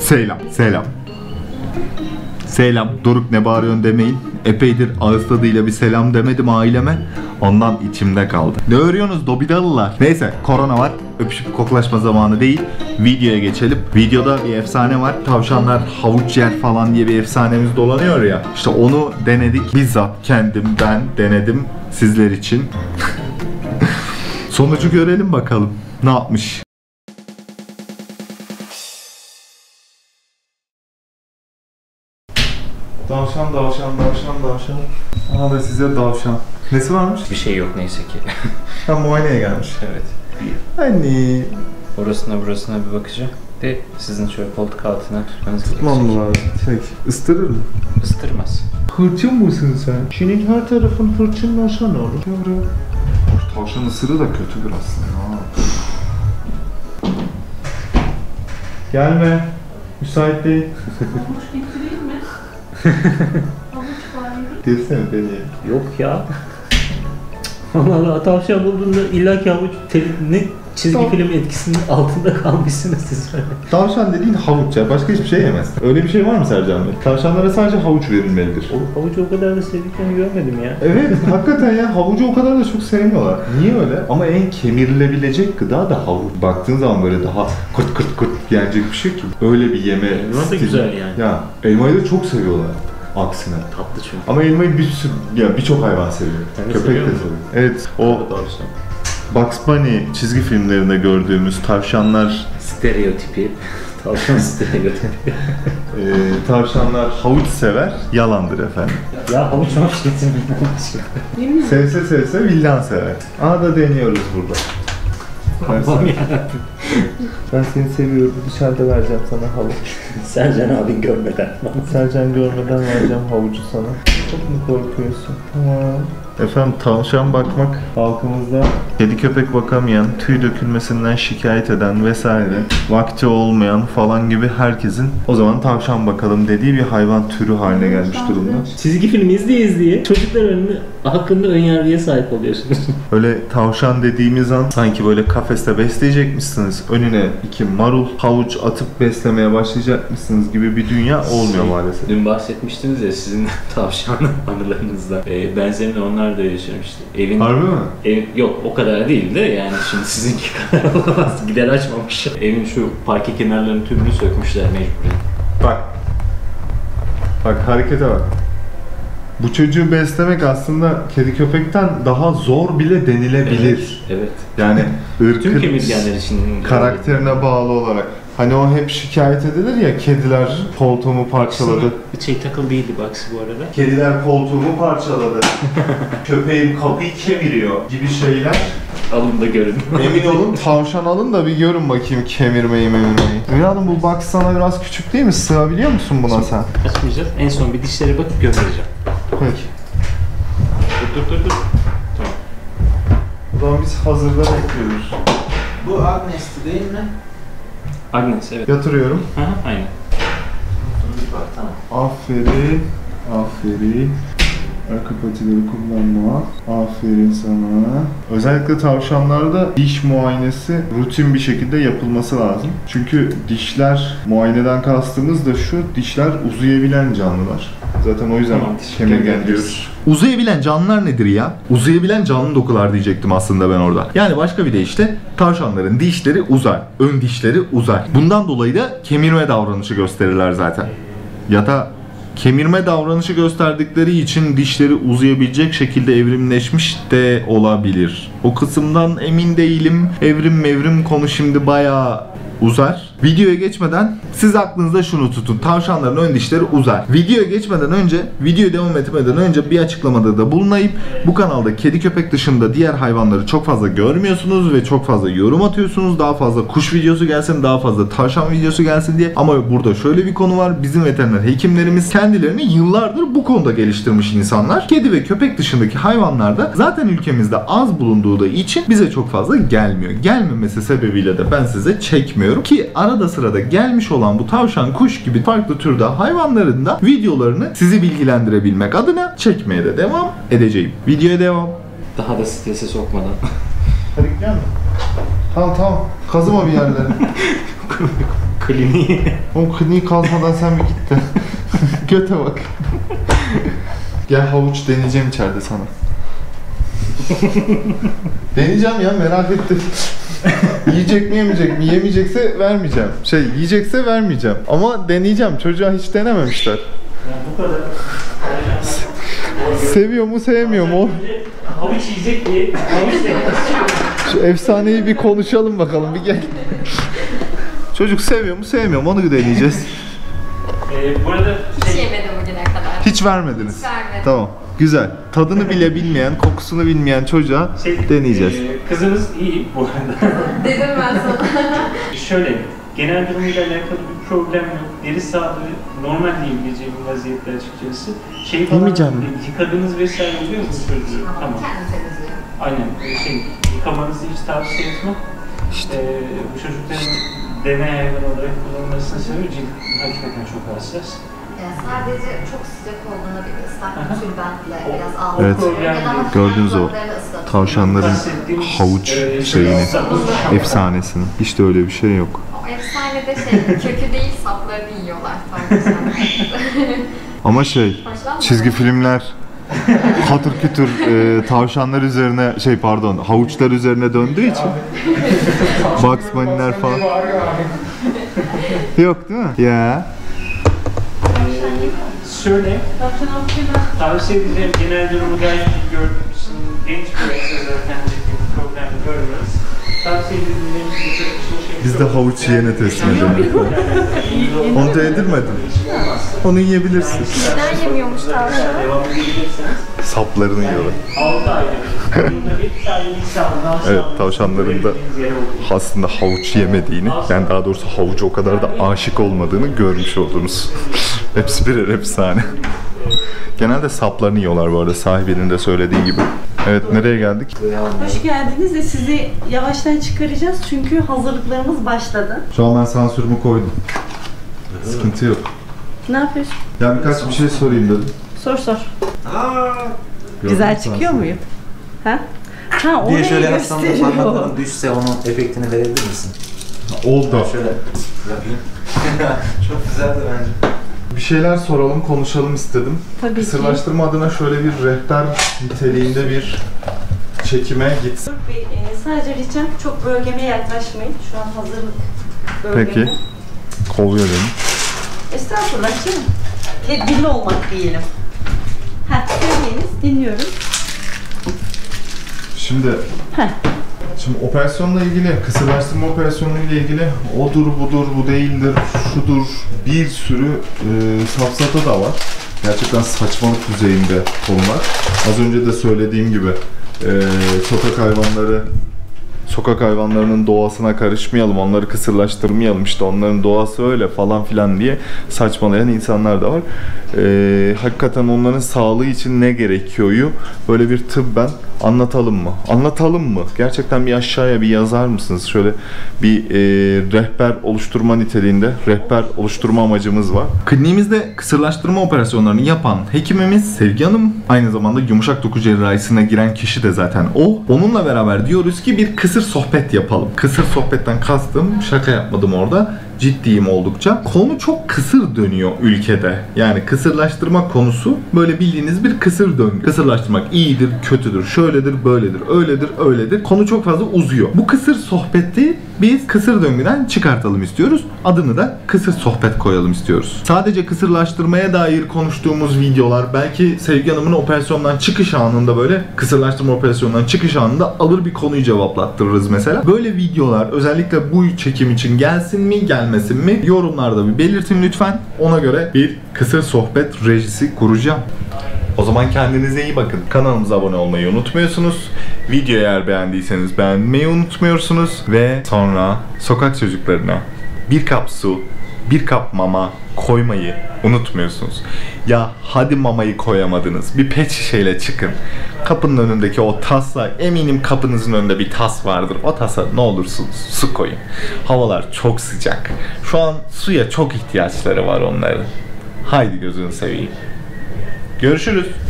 Selam, selam. Selam, Doruk ne bağırıyorsun demeyin. Epeydir ağız tadıyla bir selam demedim aileme. Ondan içimde kaldı. Ne örüyorsunuz dobidalılar? Neyse, korona var. Öpüşüp koklaşma zamanı değil. Videoya geçelim. Videoda bir efsane var. Tavşanlar havuç yer falan diye bir efsanemiz dolanıyor ya. İşte onu denedik. Bizzat kendim, ben denedim sizler için. Sonucu görelim bakalım. Ne yapmış? Davşan. Aha da size davşan. Nesi varmış? Bir şey yok neyse ki. Ha, muayeneye gelmiş. Evet. Hani Orasına burasına bir bakacağım. De sizin şöyle koltuk altına tutmanız tutmam mı lazım? Peki. Isırır mı? Isıtırmaz. Hırçın mısın sen? Senin her tarafın hırçınlaşa ne olur? Yavrum. Tavşan ısırı da kötüdür aslında. Gelme. Müsait değil. Havuç getireyim mi? Havuç var mı? Girsene deneyelim. Yok ya. Vallahi tavşan bulduğunda illa ki havuç ne çizgi film etkisinin altında kalmışsınız siz böyle. Tavşan dediğin havuç ya. Başka hiçbir şey yemez. Öyle bir şey var mı Sercan Bey? Tavşanlara sadece havuç verilmelidir. O havucu o kadar da sevdiklerini görmedim ya. Evet, hakikaten ya havucu o kadar da çok sevmiyorlar. Niye öyle? Ama en kemirilebilecek gıda da havuç. Baktığın zaman böyle daha kırt yenecek bir şey ki. Öyle bir yeme Elma da stili. güzel yani. Ya elmayı da çok seviyorlar. Aksine. Tatlı çünkü. Ama elmayı birçok hayvan seviyor. Sen de Köpek de seviyor musun? seviyor. Evet, o Tavşan. Bugs Bunny çizgi filmlerinde gördüğümüz tavşanlar, Stereotipi. Tavşan stereotipi. tavşanlar havuç sever, yalandır efendim. Ya havuç getirmeyin. Sevse vildan sever. Aha da deniyoruz burada. Allah'ım yarabbim. Ben seni seviyorum. Dışarıda vereceğim sana havuç. Sercan abin görmeden. Sercan görmeden vereceğim havucu sana. Çok mu korkuyorsun? Tamam. Efendim tavşan bakmak halkımızda kedi köpek bakamayan, tüy dökülmesinden şikayet eden vesaire, vakti olmayan falan gibi herkesin o zaman tavşan bakalım dediği bir hayvan türü haline gelmiş durumda. Çizgi film izleye çocuklar hakkında önyargıya sahip oluyorsunuz. Öyle tavşan dediğimiz an sanki böyle kafeste besleyecekmişsiniz. Önüne 2 marul, havuç atıp beslemeye başlayacakmışsınız gibi bir dünya olmuyor maalesef. Dün bahsetmiştiniz ya sizin tavşan anılarınızda. Benzerini onlar da yaşamıştı. Harbi mi? Yok o kadar değil de yani şimdi sizinki kadar olamaz. Gider açmamış. Evin şu parke kenarlarının tümünü sökmüşler mecburen. Bak harekete bak. Bu çocuğu beslemek aslında kedi köpekten daha zor bile denilebilir. Evet. Yani Tüm ırkın kemirgenler için karakterine bağlı olarak. Hani o hep şikayet edilir ya, kediler koltuğumu parçaladı. Bir şey takıldıydı Bugs bu arada. Kediler koltuğumu parçaladı. Köpeğim kapıyı kemiriyor gibi şeyler. Alın da görün. Emin olun tavşan alın da bir görün bakayım kemirmeyi. Evladım bu Bugs sana biraz küçük değil mi? Sığabiliyor musun buna sen? Açmayacağız. En son bir dişlere bakıp göndereceğim. Peki. Dur. Tamam. O zaman biz hazırda bekliyoruz. Bu Agnes'ti değil mi? Agnes evet. Yatırıyorum. Aha, aynen. Tamam. Aferin. Arka patileri kullanma. Aferin sana. Özellikle tavşanlarda diş muayenesi rutin bir şekilde yapılması lazım. Çünkü dişler, muayeneden kastımız da şu, dişler uzayabilen canlılar. Zaten o yüzden Tamam, kemirgen diyoruz. Uzayabilen canlılar nedir ya? Uzayabilen canlı dokular diyecektim aslında ben orada. Yani başka bir deyişle tavşanların dişleri uzar. Ön dişleri uzar. Bundan dolayı da kemirme davranışı gösterirler zaten. Ya da kemirme davranışı gösterdikleri için dişleri uzayabilecek şekilde evrimleşmiş de olabilir. O kısımdan emin değilim. Evrim konu şimdi bayağı uzar. Videoya geçmeden siz aklınızda şunu tutun. Tavşanların ön dişleri uzar. Videoya geçmeden önce, videoya devam etmeden önce bir açıklamada da bulunayım. Bu kanalda kedi köpek dışında diğer hayvanları çok fazla görmüyorsunuz ve çok fazla yorum atıyorsunuz. Daha fazla kuş videosu gelsin, daha fazla tavşan videosu gelsin diye. Ama burada şöyle bir konu var. Bizim veteriner hekimlerimiz kendilerini yıllardır bu konuda geliştirmiş insanlar. Kedi ve köpek dışındaki hayvanlarda zaten ülkemizde az bulunduğu da için bize çok fazla gelmiyor. Gelmemesi sebebiyle de ben size çekmiyorum ki arada sırada gelmiş olan bu tavşan, kuş gibi farklı türde hayvanların da videolarını sizi bilgilendirebilmek adına çekmeye de devam edeceğim. Videoya devam. Daha da strese sokmadan. Hadi gel mi? Tamam. Kazıma bir yerleri. Kliniği. O kliniği kazmadan sen bir git de. Göte bak. Gel havuç deneyeceğim içeride sana. Deneyeceğim ya, merak ettim. Yiyecek mi yemeyecek mi? Yemeyecekse vermeyeceğim. Yiyecekse vermeyeceğim. Ama deneyeceğim. Çocuğa hiç denememişler. Yani bu kadar. Seviyor mu sevmiyor mu? Havuç yiyecek diye havuç deneyeceğiz. Şu efsaneyi bir konuşalım bakalım, bir gel. Çocuk seviyor mu sevmiyor mu onu deneyeceğiz. Bu arada Hiç yemedim bugüne kadar. Hiç vermediniz. Hiç vermedim. Tamam. Güzel. Tadını bile bilmeyen, kokusunu bilmeyen çocuğa deneyeceğiz. Kızınız iyi bu arada. Dedim ben sana. Şöyle, genel durumuyla alakalı bir problem yok. Deri sağlığı normal diyebileceğim bir vaziyette açıkçası. Falan Yemeyeceğim mi? yıkadınız vesaire oluyor mu çocuğu? Tamam. Kendim temizliyorum. Aynen. Yıkamanızı hiç tavsiye etmem. Bu çocukların deney hayvan olarak kullanılmasını seviyor. Cilt hakikaten çok hassas. Sadece çok sıcak olduğunda bir ıslak bir tülbentle biraz ağzı. Evet. Gördünüz o tavşanların havuç şeyini, efsanesini. Hiç de öyle bir şey yok. O efsanede kökü değil saplarını yiyorlar tavşanlar. Ama Hoşlanmadın çizgi mı? filmler katır kütür tavşanlar üzerine havuçlar üzerine döndüğü için Bugs Bunny'ler falan yok değil mi? Ya. Şöyle, tavsiye edeceğim genel durumu gayet iyi gördüğümüz için genç bir yaşta zaten bir problem görmüyoruz. Tavsiye edildiğim Biz de havuç yiyene teslim edelim. Onu da yedirmedin. Onu yiyebilirsin. Neden yemiyormuş tavşan? devam edebilirsiniz. Saplarını yiyorlar. 6 ayda bir tane Evet, tavşanların da aslında havuç yemediğini, yani daha doğrusu havucu o kadar da aşık olmadığını görmüş oldunuz. Hepsi birer efsane. Genelde saplarını yiyorlar bu arada, sahibinin de söylediği gibi. Evet, nereye geldik? Hoş geldiniz de sizi yavaştan çıkaracağız çünkü hazırlıklarımız başladı. Şu an ben sansürümü koydum. Sıkıntı yok. Ne yapıyorsun? Ya birkaç bir şey sorayım dedim. Sor. Gördün Güzel mü çıkıyor sansürü? muyum? Ha? Ha, Diye orayı şöyle yapsam da gösteriyor. parmaklarım düşse onun efektini verebilir misin? Oldu. Şöyle yapayım. Çok güzeldi bence. Bir şeyler soralım, konuşalım istedim. Tabii ki. Kısırlaştırma adına şöyle bir rehber niteliğinde bir çekime gitsin. Bey, sadece ricam çok bölgeme yaklaşmayın. Şu an hazırlık bölgeme. Peki. Kovuyor beni. Estağfurullah canım. Tedbirli olmak diyelim. Söyleyiniz, dinliyorum. Şimdi operasyonla ilgili, kısırlaştırma operasyonuyla ilgili odur budur, bu değildir, şudur, bir sürü safsata da var. Gerçekten saçmalık düzeyinde konular. Az önce de söylediğim gibi sokak hayvanlarının doğasına karışmayalım, onları kısırlaştırmayalım, işte onların doğası öyle falan filan diye saçmalayan insanlar da var. Hakikaten onların sağlığı için ne gerekiyoryu böyle bir tıbben anlatalım mı? Anlatalım mı? Gerçekten bir aşağıya bir yazar mısınız? Şöyle bir rehber oluşturma niteliğinde, rehber oluşturma amacımız var. Kliniğimizde kısırlaştırma operasyonlarını yapan hekimimiz Sevgi Hanım, aynı zamanda yumuşak doku cerrahisine giren kişi de zaten o. Onunla beraber diyoruz ki bir kısır sohbet yapalım. Kısır sohbetten kastım, şaka yapmadım orada, ciddiyim oldukça. Konu çok kısır dönüyor ülkede. Yani kısırlaştırma konusu böyle bildiğiniz bir kısır döngü. Kısırlaştırmak iyidir, kötüdür, şöyledir, böyledir, öyledir, öyledir. Konu çok fazla uzuyor. Bu kısır sohbeti biz kısır döngüden çıkartalım istiyoruz. Adını da kısır sohbet koyalım istiyoruz. Sadece kısırlaştırmaya dair konuştuğumuz videolar, belki Sevgi Hanım'ın operasyondan çıkış anında, böyle kısırlaştırma operasyonundan çıkış anında alır bir konuyu cevaplattırırız mesela. Böyle videolar özellikle bu çekim için gelsin mi, gelmesin mi? Yorumlarda bir belirtin lütfen. Ona göre bir kısır sohbet rejisi kuracağım. O zaman kendinize iyi bakın. Kanalımıza abone olmayı unutmuyorsunuz. Videoyu eğer beğendiyseniz beğenmeyi unutmuyorsunuz. Ve sonra sokak çocuklarına bir kap su, bir kap mama koymayı unutmuyorsunuz. Ya hadi mamayı koyamadınız, bir pet şişeyle çıkın. Kapının önündeki o tasla, eminim kapınızın önünde bir tas vardır. O tasa ne olursunuz su koyun. Havalar çok sıcak. Şu an suya çok ihtiyaçları var onların. Haydi gözünü seveyim. Görüşürüz.